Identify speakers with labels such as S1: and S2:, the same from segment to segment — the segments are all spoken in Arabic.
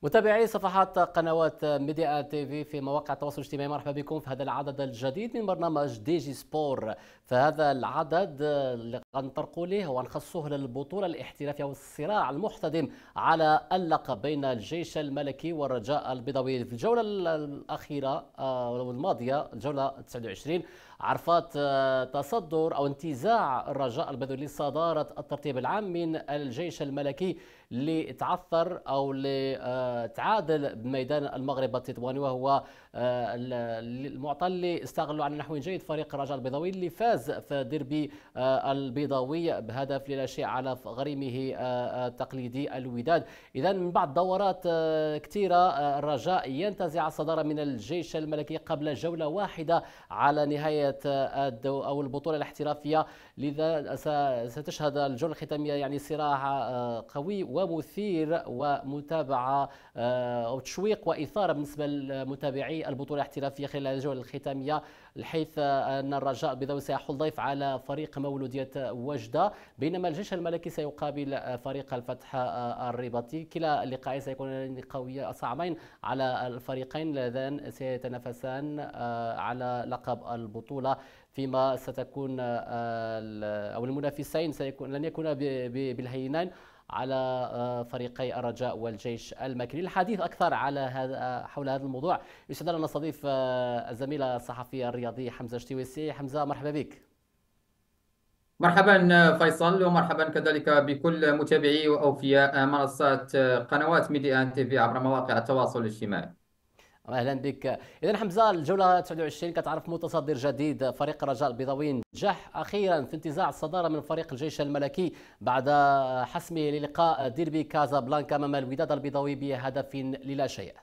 S1: متابعي صفحات قنوات ميديا تي في في مواقع التواصل الاجتماعي، مرحبا بكم في هذا العدد الجديد من برنامج دي جي سبور. فهذا العدد اللي غنطرقوا ليه ونخصوه للبطوله الاحترافيه والصراع المحتدم على اللقب بين الجيش الملكي والرجاء البيضاوي. في الجوله الاخيره والماضيه الجوله 29 عرفت تصدر او انتزاع الرجاء البيضاوي لصداره الترتيب العام من الجيش الملكي، اللي تعثر او اللي تعادل بميدان المغرب التطواني، وهو المعطى اللي استغلوا على نحو جيد فريق الرجاء البيضاوي اللي فاز في ديربي البيضاوي بهدف لا شيء على غريمه التقليدي الوداد. اذا من بعد دورات كثيره الرجاء ينتزع الصداره من الجيش الملكي قبل جوله واحده على نهايه او البطوله الاحترافيه. لذا ستشهد الجوله الختاميه يعني صراع قوي ومثير ومتابعه او تشويق واثاره بالنسبه لمتابعي البطوله الاحترافيه خلال الجوله الختاميه، حيث ان الرجاء البيضاوي سيحل ضيف على فريق مولوديه وجده، بينما الجيش الملكي سيقابل فريق الفتح الرباطي. كلا اللقاءين سيكون لقاءين صعبين على الفريقين اللذان سيتنافسان على لقب البطوله، فيما ستكون او المنافسين لن يكون بالهينان على فريقي الرجاء والجيش الملكي. للحديث اكثر على حول هذا الموضوع يسعدنا ان نستضيف الزميل الصحفي الرياضي حمزه شتيويسي. حمزه، مرحبا بك.
S2: مرحبا فيصل، ومرحبا كذلك بكل متابعي وأوفياء منصات قنوات ميديا تي في عبر مواقع التواصل الاجتماعي.
S1: اهلا بك. اذا حمزه، الجوله 29 كتعرف متصدر جديد فريق الرجاء البيضاوي نجح اخيرا في انتزاع الصداره من فريق الجيش الملكي بعد حسمه للقاء ديربي كازابلانكا امام الوداد البيضاوي بهدف للا شيء.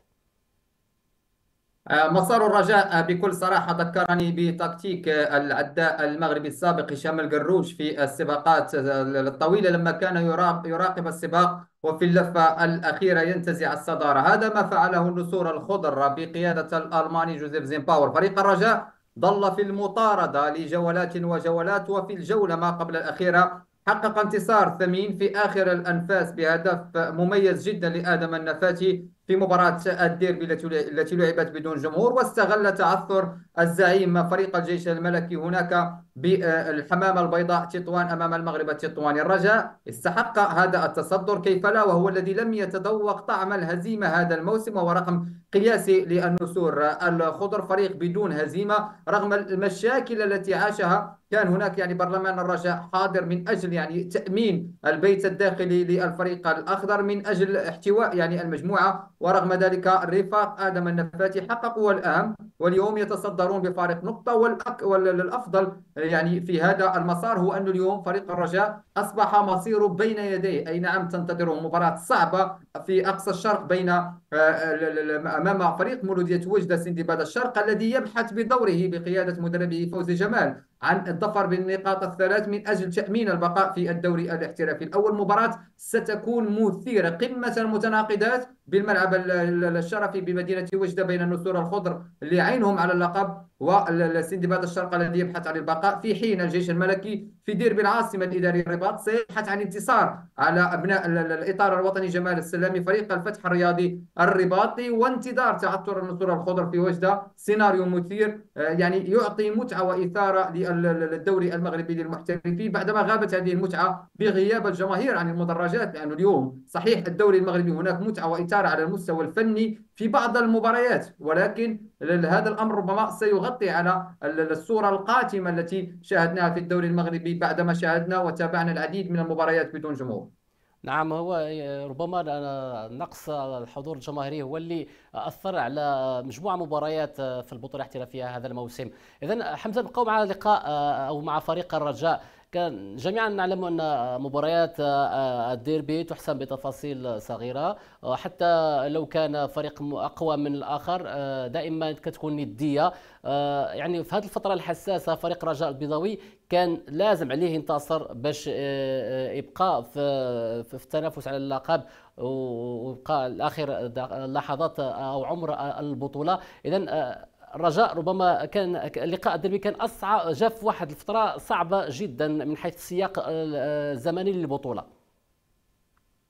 S2: مسار الرجاء بكل صراحة ذكرني بتكتيك العداء المغربي السابق هشام القروش في السباقات الطويلة، لما كان يراقب السباق وفي اللفة الأخيرة ينتزع الصدارة. هذا ما فعله النسور الخضر بقيادة الألماني جوزيف زيمباور. فريق الرجاء ظل في المطاردة لجولات وجولات، وفي الجولة ما قبل الأخيرة حقق انتصار ثمين في آخر الأنفاس بهدف مميز جدا لآدم النفاتي في مباراة الديربي التي لعبت بدون جمهور، واستغل تعثر الزعيم فريق الجيش الملكي هناك بالحمامة البيضاء تطوان أمام المغرب التطواني. الرجاء استحق هذا التصدر كيف لا، وهو الذي لم يتذوق طعم الهزيمة هذا الموسم، وهو رقم قياسي للنسور الخضر، فريق بدون هزيمة رغم المشاكل التي عاشها. كان هناك يعني برلمان الرجاء حاضر من أجل يعني تأمين البيت الداخلي للفريق الأخضر من أجل احتواء يعني المجموعة، ورغم ذلك الرفاق آدم النفاتي حققوا الأهم، واليوم يتصدرون بفارق نقطة. والأفضل يعني في هذا المسار هو أن اليوم فريق الرجاء أصبح مصيره بين يديه. أي نعم، تنتظره مباراة صعبة في أقصى الشرق بين أمام فريق مولودية وجدة سندباد الشرق، الذي يبحث بدوره بقيادة مدربه فوزي جمال عن الظفر بالنقاط الثلاث من أجل تأمين البقاء في الدوري الاحترافي. الأول مباراة ستكون مثيرة، قمة المتناقضات بالملعب الشرفي بمدينة وجدة بين النسور الخضر اللي عينهم على اللقب والسندباد الشرق الذي يبحث عن البقاء، في حين الجيش الملكي في ديربي العاصمة الإداري الرباط سيبحث عن انتصار على أبناء الإطار الوطني جمال السلامي فريق الفتح الرياضي الرباطي، وانتظار تعثر النسور الخضر في وجدة سيناريو مثير يعني يعطي متعة وإثارة للدوري المغربي للمحترفين بعدما غابت هذه المتعة بغياب الجماهير عن المدرجات. لأنه اليوم صحيح الدوري المغربي هناك متعة وإثارة على المستوى الفني في بعض المباريات، ولكن هذا الأمر ربما سيغطي على الصورة القاتمة التي شاهدناها في الدوري المغربي بعدما شاهدنا وتابعنا العديد من المباريات بدون جمهور.
S1: نعم، هو ربما نقص الحضور الجماهيري هو اللي أثر على مجموعة مباريات في البطولة الاحترافية هذا الموسم. إذا حمزة، نبقاو مع لقاء أو مع فريق الرجاء. كان جميعا نعلم أن مباريات الديربي تحسم بتفاصيل صغيرة، حتى لو كان فريق أقوى من الآخر دائما كتكون ندية. يعني في هذه الفترة الحساسة فريق الرجاء البيضاوي كان لازم عليه ينتصر باش يبقى في التنافس على اللقب ويبقى لاخر لحظات او عمر البطوله. اذا الرجاء ربما كان اللقاء الدربي كان اصعب، جاء في واحد الفتره صعبه جدا من حيث السياق الزمني للبطوله.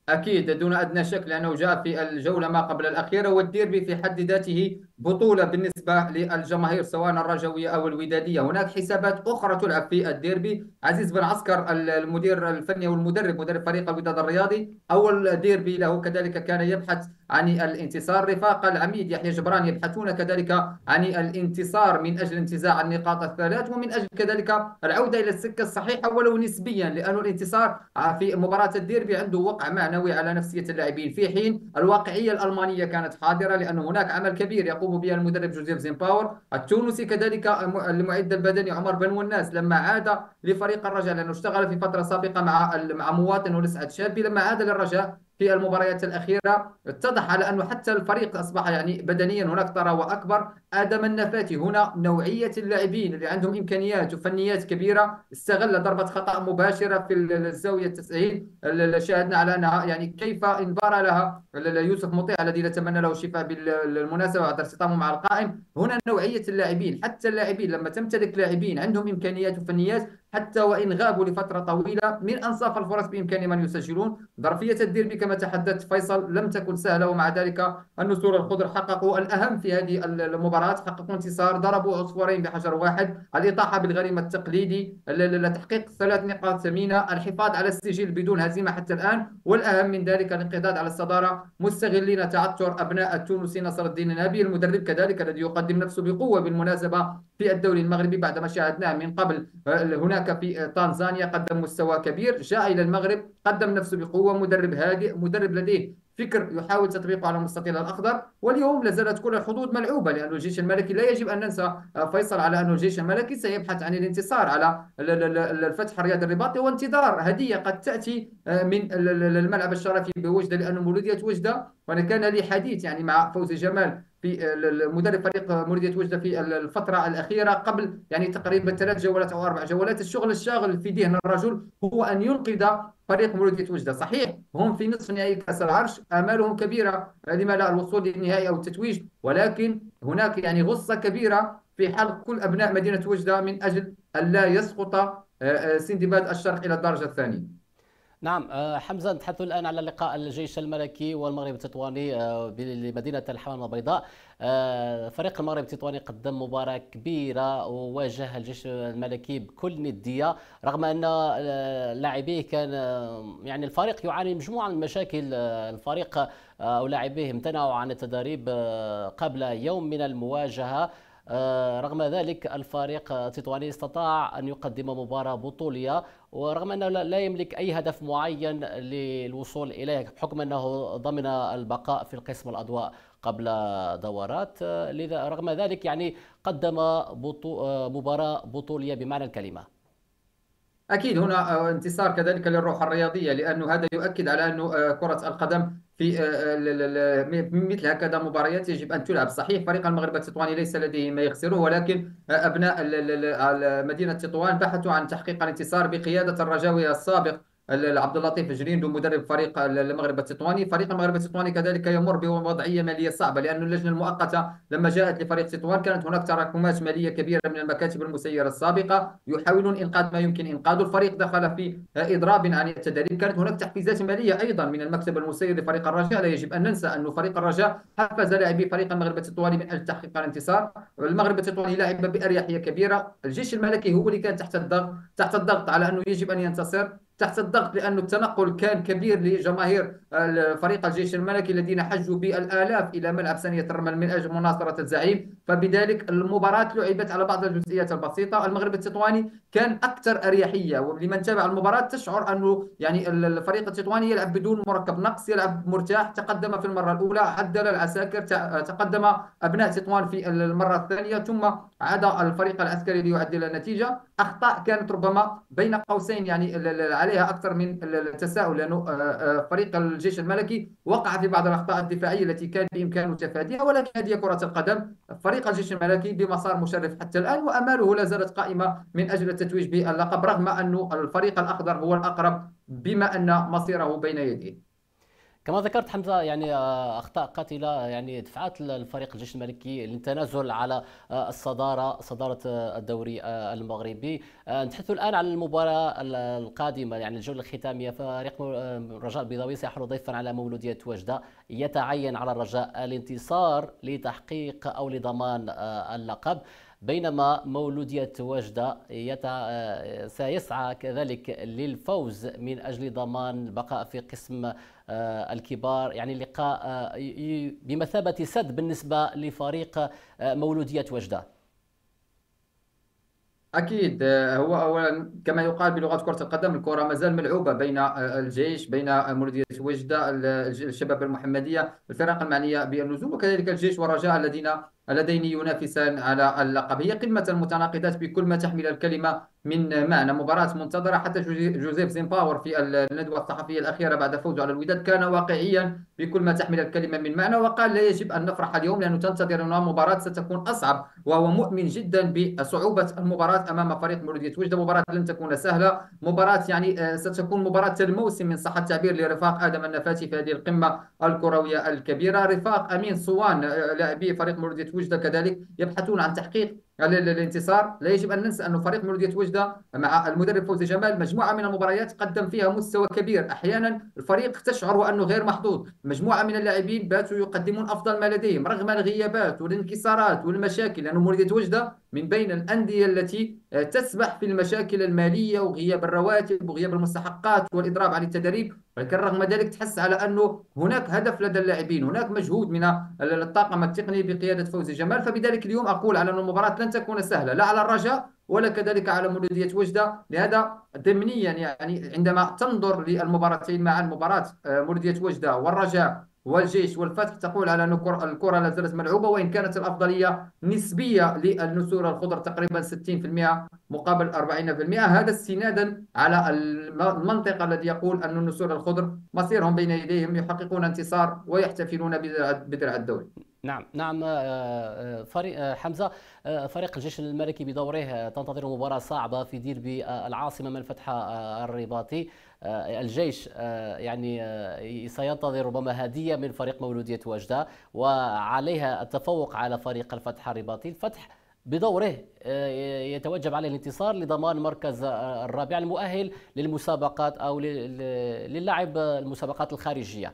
S2: أكيد دون أدنى شك، لأنه جاء في الجولة ما قبل الأخيرة، والديربي في حد ذاته بطولة بالنسبة للجماهير سواء الرجوية أو الودادية. هناك حسابات أخرى تلعب في الديربي. عزيز بن عسكر المدير الفني والمدرب مدرب فريق الوداد الرياضي، أول ديربي له كذلك كان يبحث عن الانتصار. رفاق العميد يحيى جبران يبحثون كذلك عن الانتصار من أجل انتزاع النقاط الثلاث، ومن أجل كذلك العودة إلى السكة الصحيحة ولو نسبيا، لأن الانتصار في مباراة الديربي عنده وقع معنوي على نفسية اللاعبين، في حين الواقعية الألمانية كانت حاضرة، لأن هناك عمل كبير يقوم به المدرب جوزيف زيمباور التونسي، كذلك المعد البدني عمر بن والناس لما عاد لفريق الرجاء، لأنه اشتغل في فترة سابقة مع مواطن ولسعد شابي. لما عاد للرجاء في المباريات الأخيرة اتضح على أنه حتى الفريق أصبح يعني بدنيا هناك ثروة أكبر. آدم النفاتي هنا نوعية اللاعبين اللي عندهم إمكانيات وفنيات كبيرة، استغل ضربة خطأ مباشرة في الزاوية 90 شاهدنا على أنها يعني كيف انبار لها يوسف مطيع الذي نتمنى له الشفاء بالمناسبة بعد ارتطامه مع القائم. هنا نوعية اللاعبين، حتى اللاعبين لما تمتلك لاعبين عندهم إمكانيات وفنيات حتى وإن غابوا لفترة طويلة من أنصاف الفرص بإمكانهم أن يسجلون. ظرفية الديربي كما تحدثت فيصل لم تكن سهلة، ومع ذلك النسور الخضر حققوا الأهم في هذه المباراة، حققوا انتصار، ضربوا عصفورين بحجر واحد: الإطاحة بالغريم التقليدي، تحقيق 3 نقاط ثمينة، الحفاظ على السجل بدون هزيمة حتى الآن، والأهم من ذلك الانقضاض على الصدارة مستغلين تعثر أبناء التونسي نصر الدين النبي، المدرب كذلك الذي يقدم نفسه بقوة بالمناسبة في الدوري المغربي بعدما شاهدناه من قبل هناك في تنزانيا قدم مستوى كبير، جاء إلى المغرب قدم نفسه بقوة، مدرب هادئ، مدرب لديه فكر يحاول تطبيقه على المستطيل الأخضر. واليوم لا زالت كل الحدود ملعوبة، لأن الجيش الملكي لا يجب أن ننسى فيصل على أن الجيش الملكي سيبحث عن الانتصار على الفتح الرياضي الرباطي، وانتظار هدية قد تأتي من الملعب الشرفي بوجدة، لأن مولودية وجدة، وأنا كان لي حديث يعني مع فوزي جمال في مدرب فريق مولودية وجدة في الفترة الأخيرة قبل يعني تقريبا 3 جولات أو 4 جولات. الشغل الشاغل في ذهن الرجل هو أن ينقذ فريق مولودية وجدة. صحيح هم في نصف نهائي كأس العرش، آمالهم كبيرة لما لا الوصول للنهائي أو التتويج، ولكن هناك يعني غصة كبيرة في حلق كل أبناء مدينة وجدة من أجل أن لا يسقط سندباد الشرق إلى الدرجة الثانية.
S1: نعم حمزة، نتحدث الآن على لقاء الجيش الملكي والمغرب التطواني بمدينة الحمام البيضاء. فريق المغرب التطواني قدم مباراة كبيرة وواجه الجيش الملكي بكل ندية، رغم أن لاعبيه كان يعني الفريق يعاني مجموعة من المشاكل. الفريق أو لاعبيه امتنعوا عن التدريب قبل يوم من المواجهة. رغم ذلك الفريق التطواني استطاع أن يقدم مباراة بطولية، ورغم أنه لا يملك أي هدف معين للوصول إليه بحكم أنه ضمن البقاء في القسم الأضواء قبل دورات. لذا رغم ذلك يعني قدم مباراة بطولية بمعنى الكلمة.
S2: أكيد هنا انتصار كذلك للروح الرياضية، لأنه هذا يؤكد على أنه كرة القدم في مثل هكذا مباريات يجب أن تلعب. صحيح فريق المغرب التطواني ليس لديه ما يخسره، ولكن أبناء مدينة تطوان بحثوا عن تحقيق الانتصار بقيادة الرجاوي السابق عبد اللطيف جريندو مدرب فريق المغرب التطواني. فريق المغرب التطواني كذلك يمر بوضعيه ماليه صعبه، لأن اللجنه المؤقته لما جاءت لفريق تطوان كانت هناك تراكمات ماليه كبيره من المكاتب المسيره السابقه، يحاولون انقاذ ما يمكن انقاذه. الفريق دخل في اضراب عن التدريب، كانت هناك تحفيزات ماليه ايضا من المكتب المسير لفريق الرجاء. لا يجب ان ننسى انه فريق الرجاء حفز لاعبي فريق المغرب التطواني من اجل تحقيق الانتصار. المغرب التطواني لعب باريحيه كبيره. الجيش الملكي هو اللي كان تحت الضغط على انه يجب ان ينتصر، تحت الضغط لأن التنقل كان كبير لجماهير فريق الجيش الملكي الذين حجوا بالآلاف إلى ملعب ثانية الرمل من أجل مناصرة الزعيم، فبذلك المباراة لعبت على بعض الجزئيات البسيطة. المغرب التطواني كان أكثر أريحية، ولمن تابع المباراة تشعر أنه يعني الفريق التطواني يلعب بدون مركب نقص، يلعب مرتاح، تقدم في المرة الأولى، عدل العساكر، تقدم أبناء تطوان في المرة الثانية، ثم عاد الفريق العسكري ليعدل النتيجة. أخطاء كانت ربما بين قوسين يعني عليها أكثر من التساؤل، لأنه فريق الجيش الملكي وقع في بعض الأخطاء الدفاعية التي كان بإمكانه تفاديها، ولكن هذه كرة القدم. فريق الجيش الملكي بمسار مشرف حتى الآن، وأماله لا زالت قائمة من أجل التتويج باللقب، رغم أن الفريق الأخضر هو الأقرب بما أن مصيره بين يديه.
S1: كما ذكرت حمزة، يعني أخطاء قاتلة يعني دفعت الفريق الجيش الملكي للتنازل على صدارة الدوري المغربي. نتحدث الآن عن المباراة القادمة، يعني الجولة الختامية. فريق الرجاء البيضاوي سيحضر ضيفا على مولودية وجدة. يتعين على الرجاء الانتصار لتحقيق أو لضمان اللقب، بينما مولودية وجدة سيسعى كذلك للفوز من أجل ضمان البقاء في قسم الكبار. يعني اللقاء بمثابة سد بالنسبة لفريق مولودية وجدة.
S2: أكيد. هو أولا كما يقال بلغة كرة القدم، الكرة ما زال ملعوبة بين الجيش، بين مولودية وجدة، الشباب المحمدية، الفرق المعنية بالنزول، وكذلك الجيش والرجاء اللذين ينافسان على اللقب. هي قمة المتناقضات بكل ما تحمل الكلمة من معنى. مباراة منتظرة، حتى جوزيف زيمباور في الندوة الصحفية الأخيرة بعد فوزه على الوداد كان واقعيا بكل ما تحمل الكلمة من معنى، وقال لا يجب أن نفرح اليوم لأنه تنتظرنا مباراة ستكون أصعب، وهو مؤمن جدا بصعوبة المباراة أمام فريق مولودية وجدة. مباراة لن تكون سهلة، مباراة يعني ستكون مباراة الموسم من صح التعبير لرفاق آدم النفاتي في هذه القمة الكروية الكبيرة. رفاق أمين صوان لاعبي فريق مولودية وجدة كذلك يبحثون عن تحقيق الانتصار. لا يجب أن ننسى أن فريق مولودية وجدة مع المدرب فوزي جمال مجموعة من المباريات قدم فيها مستوى كبير. أحيانا الفريق تشعر وأنه غير محظوظ، مجموعة من اللاعبين باتوا يقدمون أفضل ما لديهم رغم الغيابات والانكسارات والمشاكل، لأن مولودية وجدة من بين الأندية التي تسبح في المشاكل المالية وغياب الرواتب وغياب المستحقات والإضراب عن التدريب. ولكن رغم ذلك تحس على أنه هناك هدف لدى اللاعبين، هناك مجهود من الطاقم التقني بقيادة فوزي جمال. فبذلك اليوم أقول على أن المباراة لن تكون سهلة، لا على الرجاء ولا كذلك على مولودية وجدة. لهذا ضمنيا يعني عندما تنظر للمباراتين معا، مباراة مولودية وجدة والرجاء والجيش والفتح، تقول على أن الكرة لا زالت ملعوبة، وإن كانت الأفضلية نسبية للنسور الخضر تقريبا 60% مقابل 40%. هذا استنادا على المنطق الذي يقول أن النسور الخضر مصيرهم بين يديهم، يحققون انتصار ويحتفلون بدرع الدوري.
S1: نعم نعم. فريق حمزة، فريق الجيش الملكي بدوره تنتظر مباراة صعبة في ديربي العاصمة من الفتح الرباطي. الجيش يعني سينتظر ربما هدية من فريق مولودية وجدة، وعليها التفوق على فريق الفتح الرباطي. الفتح بدوره يتوجب عليه الانتصار لضمان المركز الرابع المؤهل للمسابقات أو للعب المسابقات الخارجية.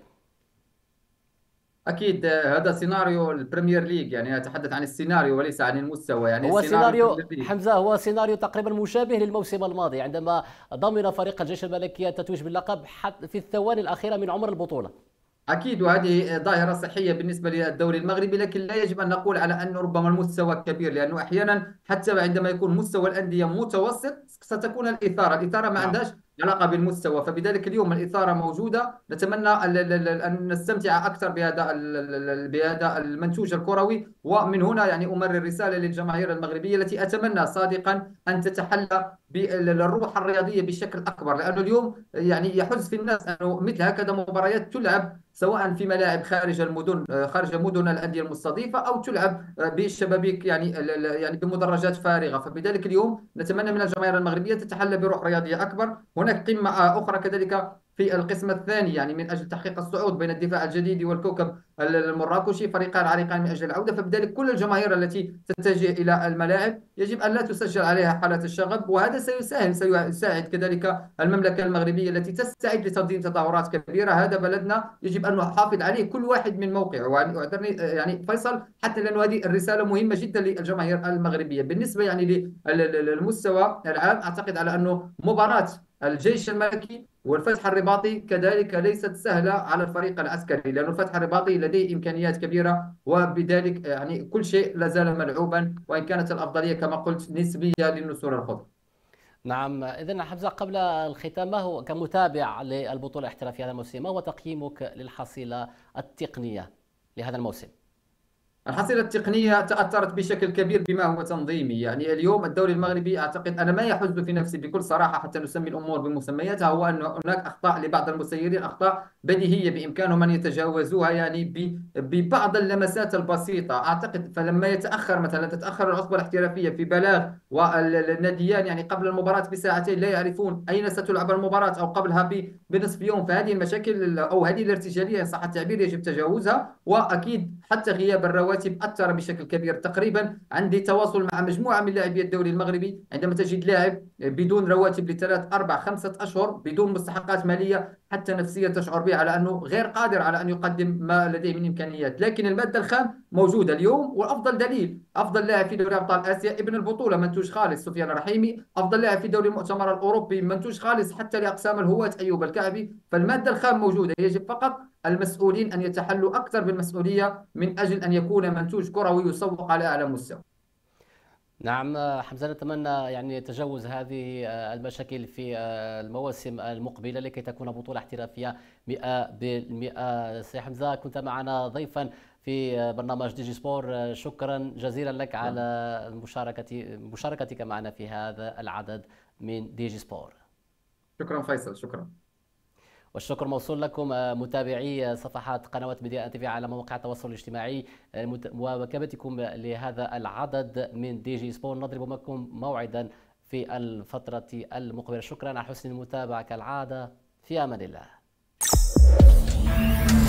S2: أكيد. هذا سيناريو البريمير ليج، يعني أتحدث عن السيناريو وليس عن المستوى. يعني
S1: هو
S2: سيناريو
S1: سيناريو
S2: البريمير ليج.
S1: حمزة، هو سيناريو تقريبا مشابه للموسم الماضي عندما ضمن فريق الجيش الملكي التتويج باللقب حتى في الثواني الأخيرة من عمر البطولة.
S2: أكيد، وهذه ظاهرة صحية بالنسبة للدوري المغربي، لكن لا يجب أن نقول على أنه ربما المستوى كبير، لأنه أحيانا حتى عندما يكون مستوى الأندية متوسط ستكون الإثارة ما
S1: نعم.
S2: عندهاش علاقة بالمستوى. فبذلك اليوم الإثارة موجودة، نتمنى أن نستمتع أكثر بهذا المنتوج الكروي. ومن هنا يعني أمرر رسالة للجماهير المغربية التي أتمنى صادقا أن تتحلى بالروح الرياضية بشكل أكبر، لأنه اليوم يعني يحز في الناس أنه مثل هكذا مباريات تلعب سواء في ملاعب خارج المدن، خارج مدن الأندية المستضيفة، أو تلعب بالشبابيك يعني بمدرجات فارغة. فبذلك اليوم نتمنى من الجماهير المغربية تتحلى بروح رياضية أكبر. هناك قمة أخرى كذلك في القسم الثاني، يعني من أجل تحقيق الصعود، بين الدفاع الجديد والكوكب المراكشي، فريقان عريقان من أجل العودة. فبذلك كل الجماهير التي تتجه إلى الملاعب يجب أن لا تسجل عليها حالة الشغب، وهذا سيساعد كذلك المملكة المغربية التي تستعد لتنظيم تظاهرات كبيرة. هذا بلدنا يجب أن نحافظ عليه كل واحد من موقعه. واعذرني يعني فيصل، حتى لأن هذه الرسالة مهمة جدا للجماهير المغربية. بالنسبة يعني للمستوى العام، أعتقد على أنه مباراة الجيش الملكي والفتح الرباطي كذلك ليست سهلة على الفريق العسكري، لأن الفتح الرباطي لديه إمكانيات كبيرة، وبذلك يعني كل شيء لا زال ملعوبا، وإن كانت الأفضلية كما قلت نسبية للنسور الخضر.
S1: نعم. إذن حمزة، قبل الختام، ما هو كمتابع للبطولة الاحترافية هذا الموسم، ما هو تقييمك للحصيلة التقنية لهذا الموسم؟
S2: الحصيلة التقنية تأثرت بشكل كبير بما هو تنظيمي. يعني اليوم الدوري المغربي أعتقد أنا ما يحز في نفسي بكل صراحة حتى نسمي الأمور بمسمياتها، هو أن هناك أخطاء لبعض المسيرين، أخطاء بديهية بإمكانهم أن يتجاوزوها يعني ببعض اللمسات البسيطة. أعتقد فلما يتأخر مثلا تتأخر العصبة الاحترافية في بلاغ، والناديان يعني قبل المباراة بساعتين لا يعرفون أين ستلعب المباراة أو قبلها بنصف يوم، فهذه المشاكل أو هذه الارتجالية إن صح التعبير يجب تجاوزها. وأكيد حتى غياب الرواتب أثر بشكل كبير. تقريبا عندي تواصل مع مجموعة من لاعبي الدوري المغربي، عندما تجد لاعب بدون رواتب لثلاث أربع خمسة أشهر بدون مستحقات مالية حتى نفسيا تشعر به على أنه غير قادر على أن يقدم ما لديه من إمكانيات. لكن المادة الخام موجودة اليوم، وأفضل دليل أفضل لاعب في دوري أبطال آسيا ابن البطولة منتوج خالص سفيان الرحيمي، أفضل لاعب في دوري المؤتمر الأوروبي منتوج خالص حتى لأقسام الهواة أيوب الكعبي. فالمادة الخام موجودة، يجب فقط المسؤولين أن يتحلوا أكثر بالمسؤولية من أجل أن يكون منتوج كروي يسوق على أعلى مستوى.
S1: نعم حمزة، نتمنى يعني تجاوز هذه المشاكل في المواسم المقبلة لكي تكون بطولة احترافية 100%. سي حمزة، كنت معنا ضيفا في برنامج ديجي سبور، شكرا جزيلا لك على مشاركتك معنا في هذا العدد من ديجي سبور.
S2: شكرا فيصل، شكرا.
S1: والشكر موصول لكم متابعي صفحات قنوات ميديا تي في على مواقع التواصل الاجتماعي، مواكبتكم لهذا العدد من دي جي سبور. نضرب معكم موعدا في الفترة المقبلة. شكرا على حسن المتابعة كالعادة، في أمان الله.